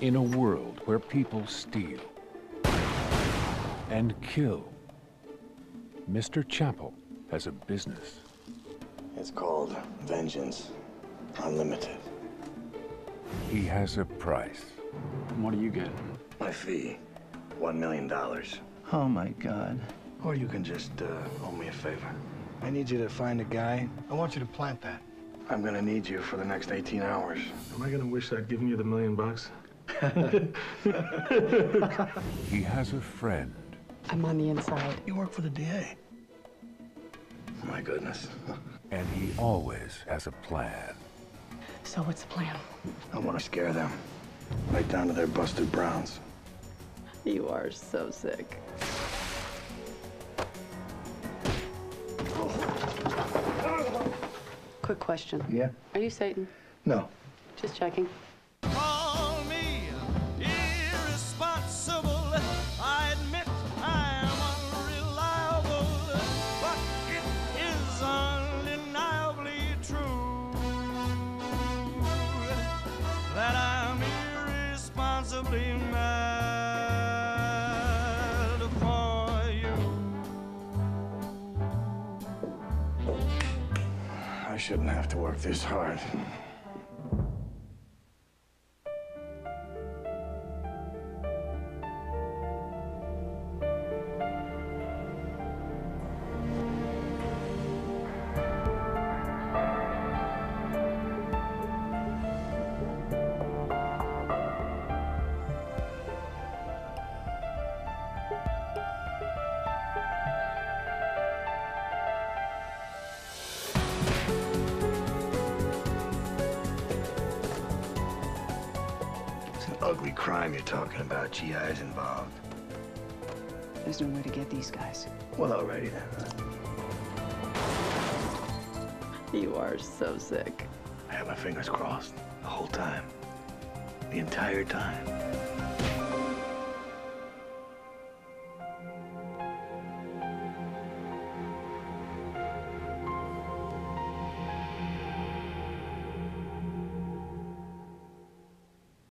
In a world where people steal and kill, Mr. Chapel has a business. It's called Vengeance Unlimited. He has a price. And what do you get? My fee, $1 million. Oh my God. Or you can just owe me a favor. I need you to find a guy. I want you to plant that. I'm gonna need you for the next 18 hours. Am I gonna wish I'd given you the $1 million? He has a friend. I'm on the inside. You work for the DA. My goodness. And he always has a plan. So what's the plan? I want to scare them. Right down to their busted browns. You are so sick. Quick question. Yeah? Are you Satan? No. Just checking. Call me irresponsible. I admit I am unreliable, but it is undeniably true that I'm irresponsibly mad for you. I shouldn't have to work this hard. It's an ugly crime you're talking about. GI's involved. There's no way to get these guys. Well, alrighty then. You are so sick. I had my fingers crossed the whole time. The entire time.